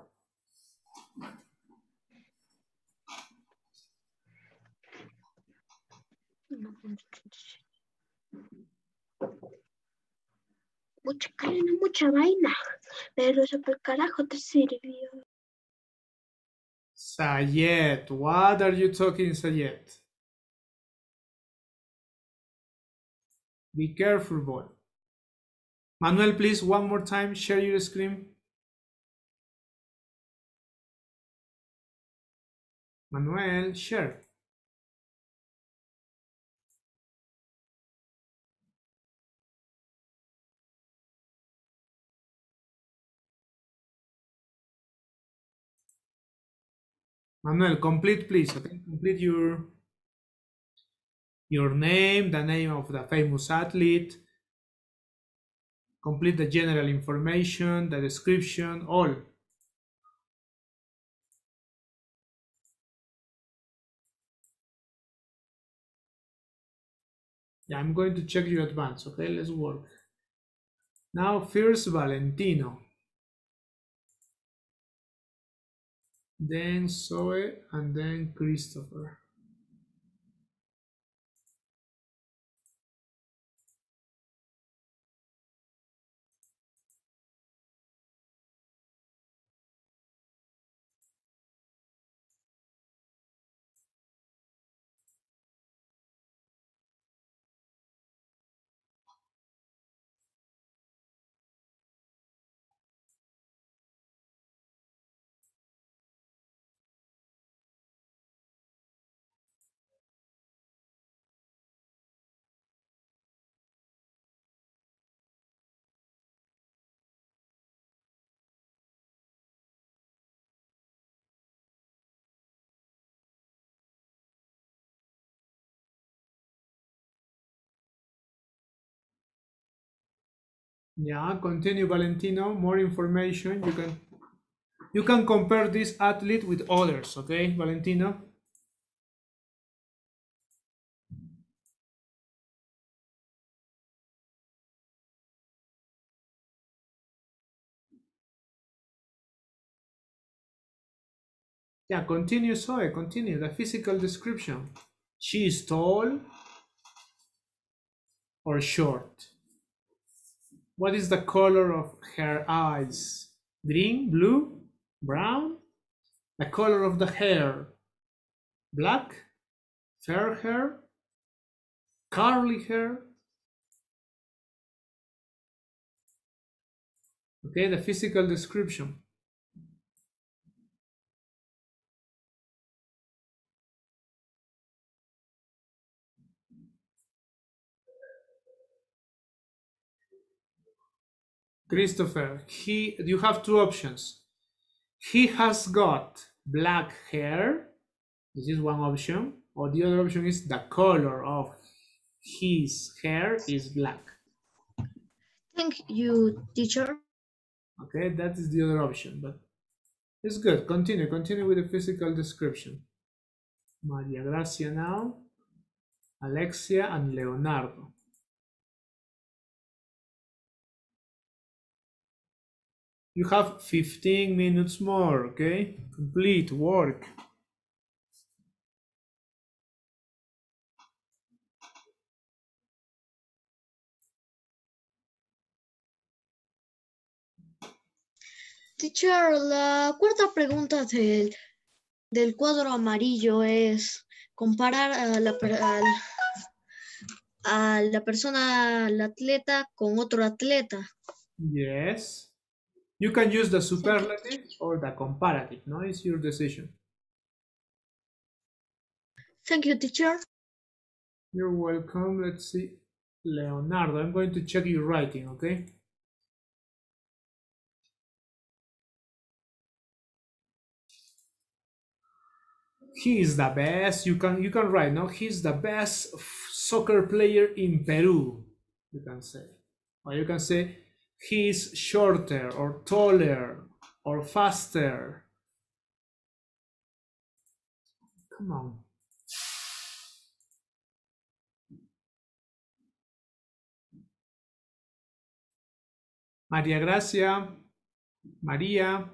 Mucha cadena, mucha vaina. Pero eso por carajo te sirvió. Sayed, what are you talking, Sayed? Be careful, boy. Manuel, please, one more time, share your screen. Manuel, share. Manuel, complete, please. Okay, complete your name, the name of the famous athlete. Complete the general information, the description, all. Yeah, I'm going to check your advance. Okay, let's work. Now, first Valentino. Then Zoe, and then Christopher. Yeah, continue, Valentino. More information. You can compare this athlete with others, okay, Valentino? Yeah, continue, Zoe, continue. The physical description. She is tall or short? What is the color of her eyes? Green, blue, brown? The color of the hair? Black, fair hair, curly hair? Okay, the physical description. Christopher, you have two options. He has got black hair. This is one option. Or the other option is the color of his hair is black. Thank you, teacher. Okay, that is the other option, but it's good. Continue with the physical description. Maria Gracia now, Alexia and Leonardo. You have 15 minutes more, okay? Complete work. Teacher, la cuarta pregunta del cuadro amarillo es comparar a la persona, al atleta con otro atleta. Yes. You can use the superlative or the comparative, no? It's your decision. Thank you, teacher. You're welcome. Let's see. Leonardo, I'm going to check your writing, okay? He is the best. You can write, no? He's the best soccer player in Peru. You can say, or you can say he's shorter or taller or faster. Come on. María Gracia, María.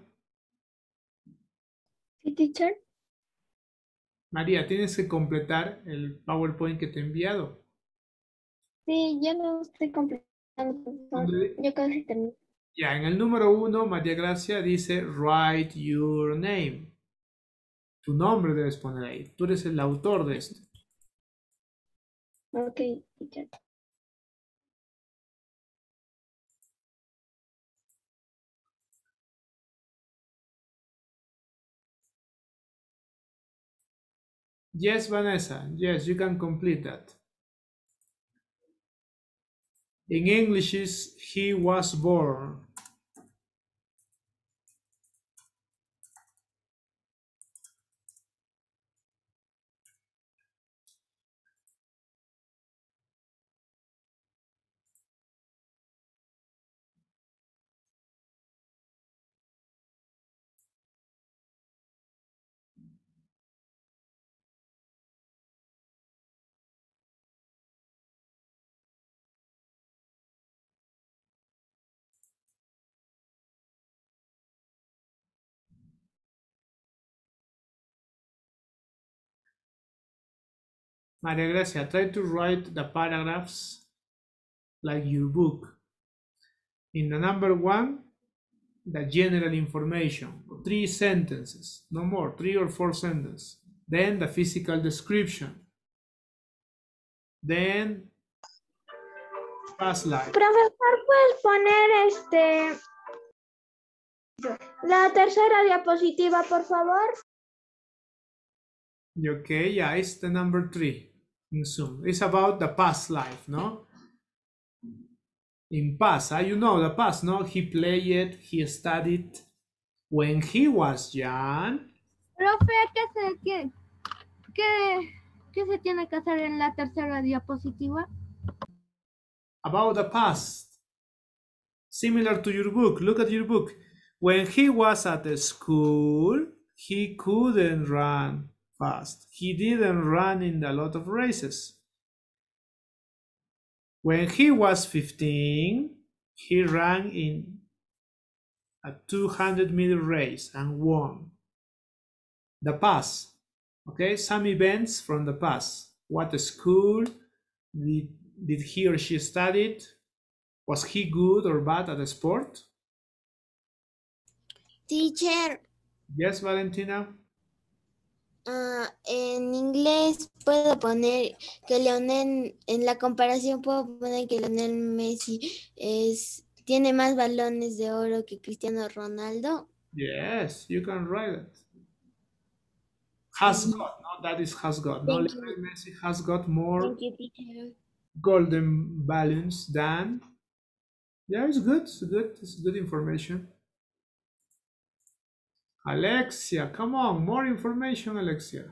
Sí, teacher. María, tienes que completar el PowerPoint que te he enviado. Sí, ya lo estoy completando, profesor. Yo casi termino. Ya, en el número 1, María Gracia dice write your name. Tu nombre debes poner ahí. Tú eres el autor de esto. Ok, teacher. Yes, Vanessa. Yes, you can complete that. In English is he was born. Maria Gracia, try to write the paragraphs like your book. In the number 1, the general information, 3 sentences, no more, 3 or 4 sentences. Then the physical description. Then past life. Profesor, ¿puedes poner la tercera diapositiva, por favor? Okay, yeah, it's the number 3 in Zoom. It's about the past life, no? In past, you know the past, no? He played, he studied when he was young. Profe, ¿qué se tiene que hacer en la tercera diapositiva? About the past. Similar to your book. Look at your book. When he was at the school, he couldn't run fast. He didn't run in a lot of races. When he was 15, he ran in a 200-meter race and won. The past. Okay, some events from the past. What school did he or she studied? Was he good or bad at the sport? Teacher, Yes, Valentina. en inglés puedo poner que Lionel, en la comparación puedo poner que Lionel Messi tiene más balones de oro que Cristiano Ronaldo. Yes, you can write it. Has got, no, that is has got. No, Thank Lionel Messi has got more Thank you, teacher. golden balloons than. Yeah, it's good. It's good. It's good information. Alexia, come on, more information, Alexia.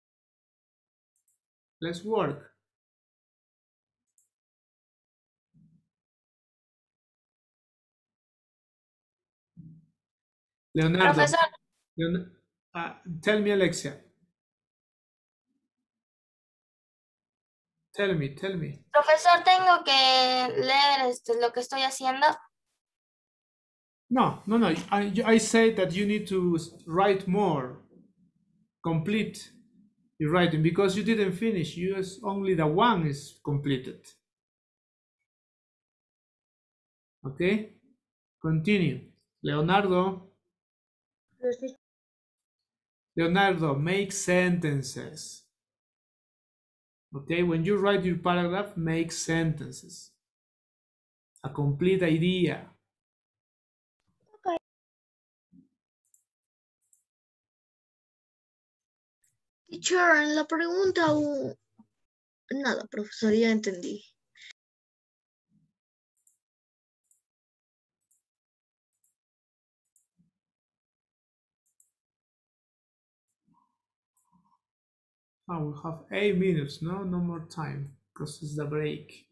Let's work. Leonardo. Profesor, Tell me, Alexia. Tell me. profesor, tengo que leer lo que estoy haciendo. No. I say that you need to write more. Complete your writing because you didn't finish. Only the 1 is completed. Okay? Continue. Leonardo, make sentences. Okay? When you write your paragraph, make sentences. A complete idea. Teacher, en la pregunta nada, profesor, ya entendí. Oh, we have 8 minutes, no more time, because it's the break.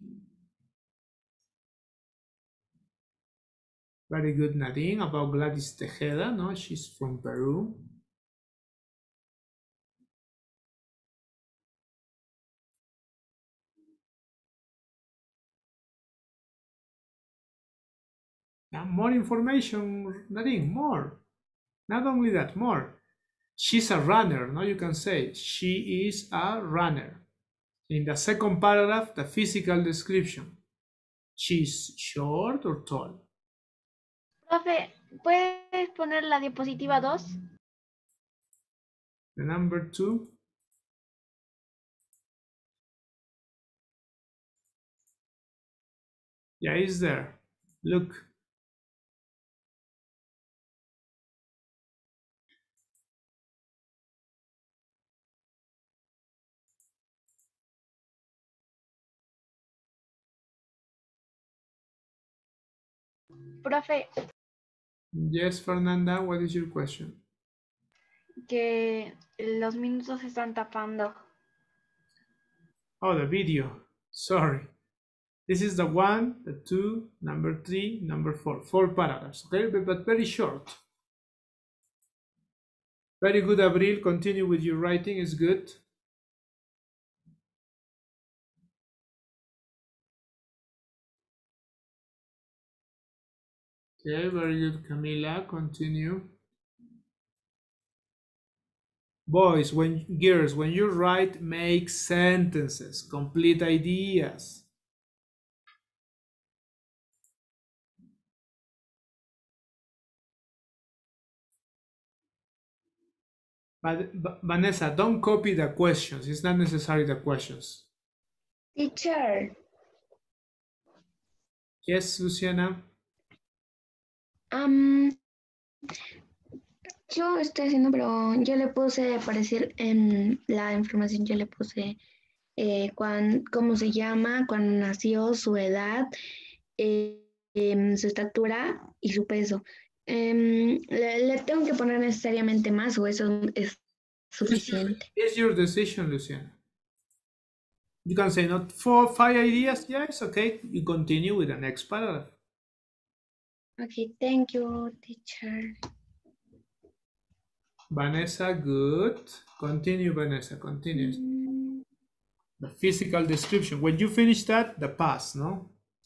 Very good, Nadine, about Gladys Tejeda, no? She's from Peru. Now, more information, Nadine, more. Not only that, more. She's a runner, no? You can say she is a runner. In the second paragraph, the physical description. She's short or tall. Profe, ¿puedes poner la diapositiva 2? The number 2. Yeah, it's there. Look. Profe, Yes, Fernanda, what is your question? que los minutos se están tapando. Oh, the video. Sorry. This is the 1, the 2, number 3, number 4. 4 paragraphs, okay? But very short. Very good, Abril. Continue with your writing. It's good. Okay, very good, Camila. Continue. Boys, girls, when you write, make sentences, complete ideas. But Vanessa, don't copy the questions. It's not necessary, the questions. Teacher, Yes, Luciana. yo estoy haciendo, pero yo le puse aparecer en la información, yo le puse cómo se llama, cuándo nació, su edad, su estatura y su peso. ¿Le tengo que poner necesariamente más o eso es suficiente? It's your decision, Luciana. You can say not 4 or 5 ideas. Yeah, it's okay. You continue with the next paragraph. Okay, thank you, teacher. Vanessa, good. Continue, Vanessa, continue. The physical description. When you finish that, the past, no?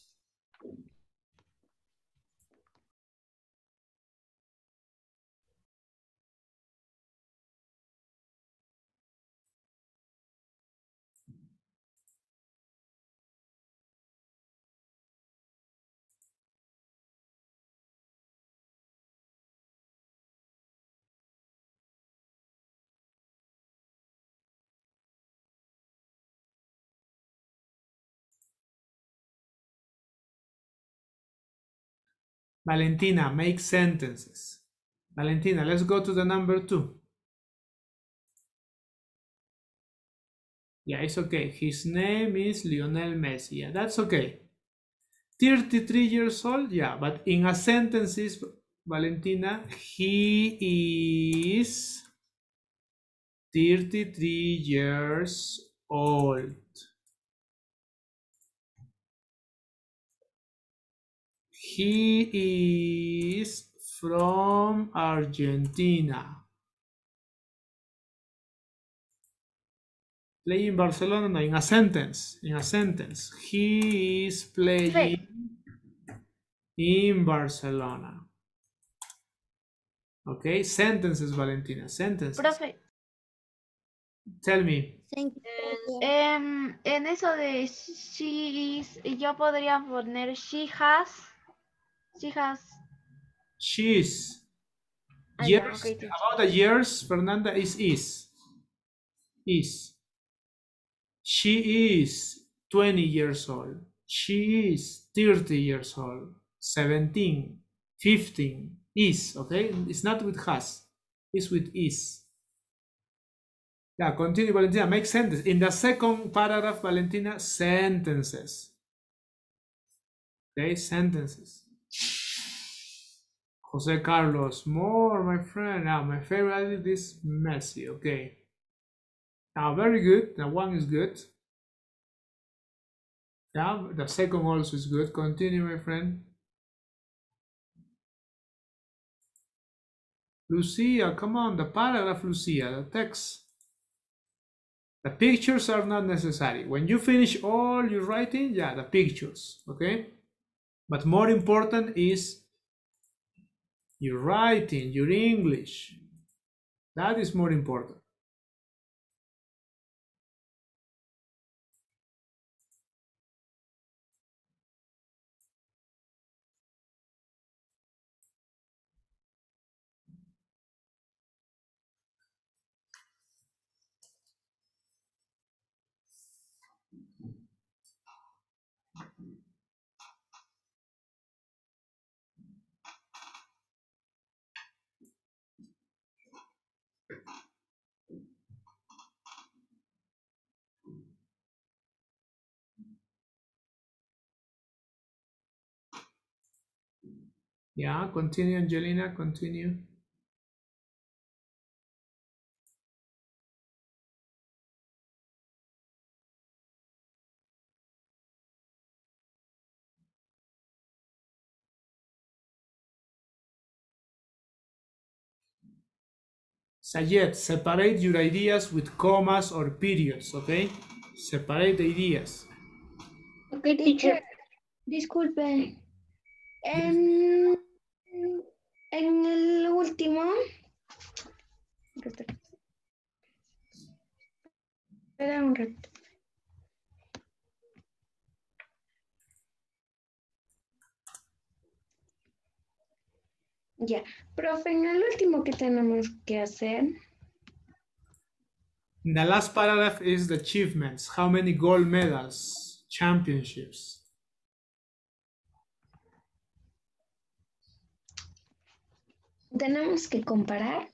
Valentina, make sentences. Valentina, let's go to the number 2. Yeah, it's okay. His name is Lionel Messi. Yeah, that's okay. 33 years old, yeah, but in a sentence, Valentina, he is 33 years old. He is from Argentina. Playing in Barcelona, no, in a sentence. He is playing in Barcelona. Okay, sentences, Valentina, sentences. Profe. Tell me. En eso de she is, yo podría poner she has. She's. Ah, Years, yeah, okay, about the years, Fernanda is. She is 20 years old. She is 30 years old. 17, 15, is, okay? It's not with has, it's with is. Yeah, continue, Valentina. Make sentences. In the second paragraph, Valentina, sentences. Okay, sentences. Jose Carlos, more, my friend. Now, my favorite is Messi. Okay. Now, very good. That one is good. Yeah, the second also is good. Continue, my friend. Lucia, come on, the paragraph, Lucia, the text. The pictures are not necessary. When you finish all your writing, yeah, the pictures, okay? But more important is your writing, your English. That is more important. Yeah, continue, Angelina, continue. Sayed, separate your ideas with commas or periods, okay? Separate the ideas. Ok, teacher. Disculpe. En el último. Espera un rato. Ya, profe, en el último que tenemos que hacer. The last paragraph is the achievements. How many gold medals, championships? Tenemos que comparar.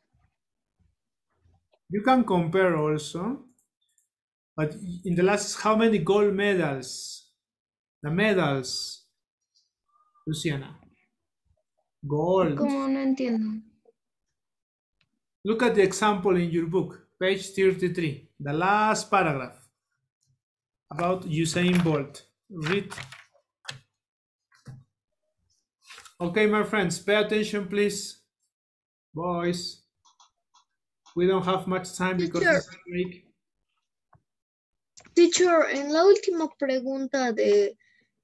You can compare also, but in the last, how many gold medals? The medals, Luciana. Gold. Como no entiendo. Look at the example in your book, page 33, the last paragraph about Usain Bolt. Read. Okay, my friends, pay attention, please. Boys, we don't have much time because it's a break. Teacher, en la última pregunta de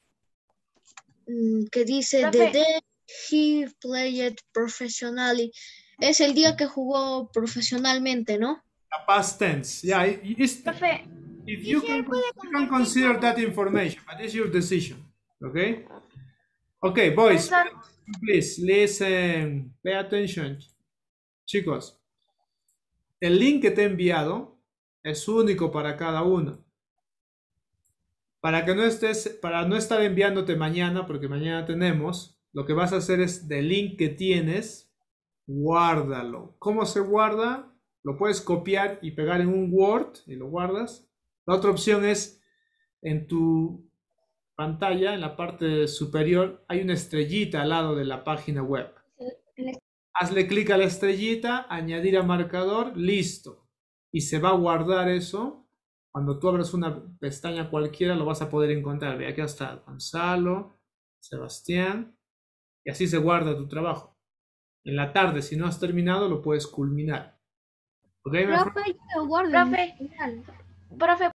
que dice Profe. the day he played professionally, es el día que jugó profesionalmente, ¿no? The past tense. Yeah, it's Profe, if you can consider that information, but it's your decision. Okay? Okay, boys, please listen, pay attention. Chicos, el link que te he enviado es único para cada uno. Para no estar enviándote mañana, porque mañana tenemos, lo que vas a hacer es del link que tienes, guárdalo. ¿Cómo se guarda? Lo puedes copiar y pegar en un Word y lo guardas. La otra opción es en tu pantalla, en la parte superior, hay una estrellita al lado de la página web. Hazle clic a la estrellita, añadir a marcador, listo. Y se va a guardar eso. Cuando tú abras una pestaña cualquiera, lo vas a poder encontrar. Ve, aquí está Gonzalo, Sebastián. Y así se guarda tu trabajo. En la tarde, si no has terminado, lo puedes culminar. ¿Ok? profe,